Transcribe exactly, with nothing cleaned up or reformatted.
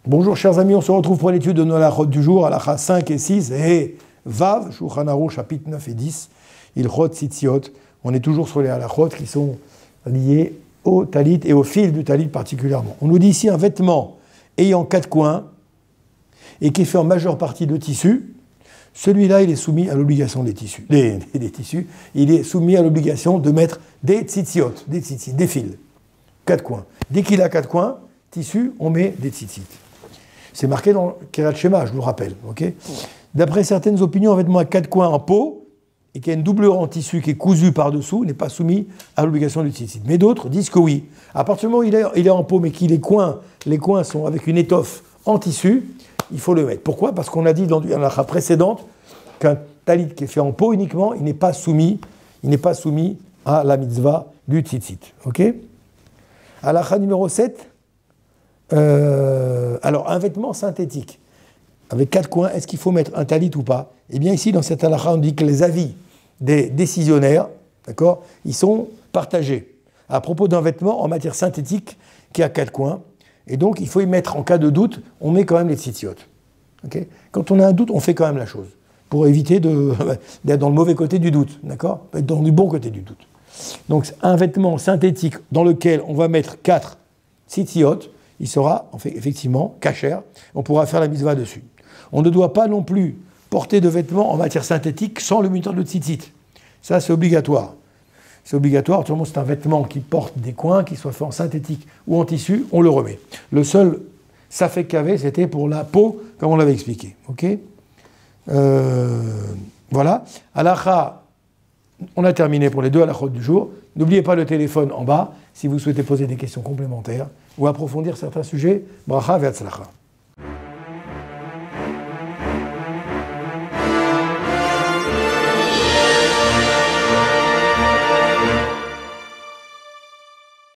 Bonjour chers amis, on se retrouve pour l'étude de nos halachot du jour, halakha cinq et six, et Vav, Shulchan Aruch, chapitre neuf et dix, Ilchot Tzitziot. On est toujours sur les halachot qui sont liés au talit et au fil du talit particulièrement. On nous dit ici un vêtement ayant quatre coins et qui est fait en majeure partie de tissu. Celui-là, il est soumis à l'obligation des tissus. Des, des, des tissus, il est soumis à l'obligation de mettre des tzitziot, des tzitzit, des fils, quatre coins. Dès qu'il a quatre coins, tissu, on met des tzitzit. C'est marqué dans Kirat Shema, je vous le rappelle. Okay. D'après certaines opinions, un vêtement à quatre coins en peau et qui a une doublure en tissu qui est cousue par-dessous n'est pas soumis à l'obligation du tzitzit. Mais d'autres disent que oui. À partir du moment où il est, il est en peau, mais que les coins, les coins sont avec une étoffe en tissu, il faut le mettre. Pourquoi ? Parce qu'on a dit dans une halakha précédente qu'un talit qui est fait en peau uniquement, il n'est pas soumis, il n'est pas soumis à la mitzvah du tzitzit. Ok ? Halakha numéro sept. Euh, alors, un vêtement synthétique avec quatre coins, est-ce qu'il faut mettre un talit ou pas ? Eh bien, ici, dans cette halakha, on dit que les avis des décisionnaires, d'accord, ils sont partagés à propos d'un vêtement en matière synthétique qui a quatre coins. Et donc, il faut y mettre, en cas de doute, on met quand même les tzitziot. Okay ? Quand on a un doute, on fait quand même la chose, pour éviter de, d'être dans le mauvais côté du doute, d'accord ? Être dans le bon côté du doute. Donc, un vêtement synthétique dans lequel on va mettre quatre tzitziot, il sera en fait, effectivement kasher, on pourra faire la mitzvah dessus. On ne doit pas non plus porter de vêtements en matière synthétique sans le mutar de tzitzit. Ça, c'est obligatoire. C'est obligatoire, tout le monde, c'est un vêtement qui porte des coins, qui soit fait en synthétique ou en tissu, on le remet. Le seul safek qu'il y avait, c'était pour la peau, comme on l'avait expliqué. Ok ? euh, Voilà. Halakha, on a terminé pour les deux halachot du jour. N'oubliez pas le téléphone en bas, si vous souhaitez poser des questions complémentaires ou approfondir certains sujets. Bracha ve'atzlacha.